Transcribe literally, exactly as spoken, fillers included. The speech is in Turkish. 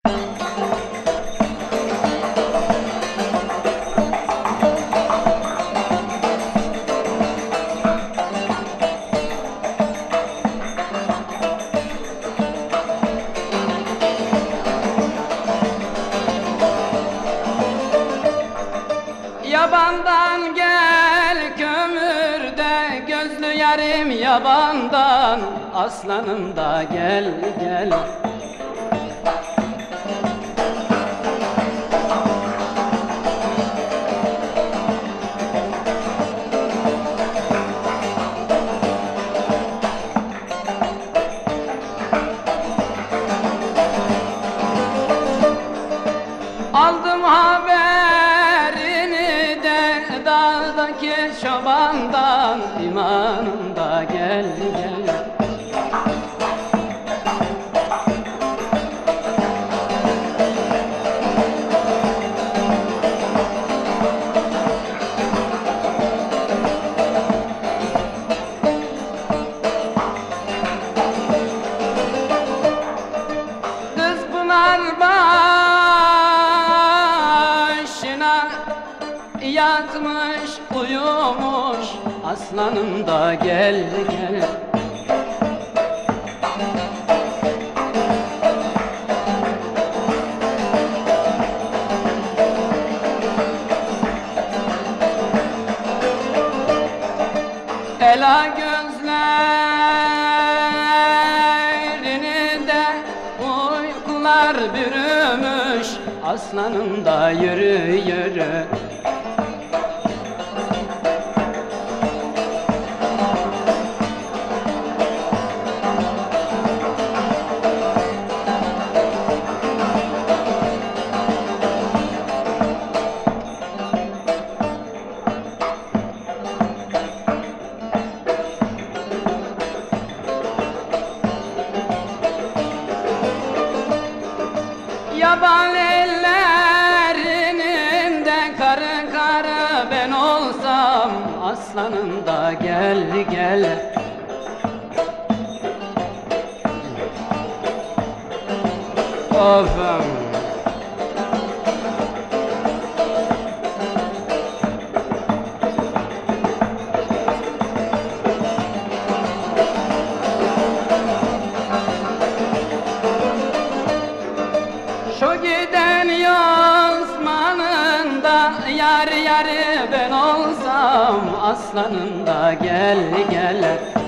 Yabandan gel kömürde gözlü yarim yabandan, aslanım da gel gel. Aldım haberini de dağdaki çobandan, imanım da gel gel. Kız Pınar başına yatmış uyumuş, aslanım da gel gel. Ela gözlerini de uykular bürümüş, aslanım da yürü yürü. Yaban ellerinin de karı karı ben olsam, aslanım da gel gel. Ofum. Şu giden Osman'ın da yar yarı ben olsam, aslanım da gel gel.